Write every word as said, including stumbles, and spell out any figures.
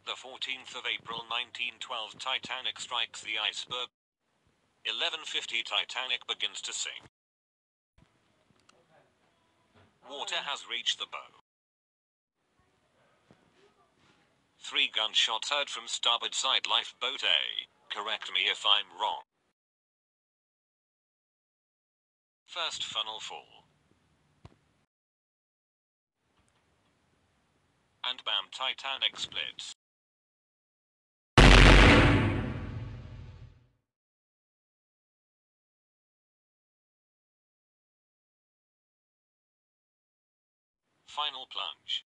The fourteenth of April nineteen twelve, Titanic strikes the iceberg. eleven fifty, Titanic begins to sink. Water has reached the bow. Three gunshots heard from starboard side, lifeboat A. Correct me if I'm wrong. First funnel full. And bam, Titanic splits. Final plunge.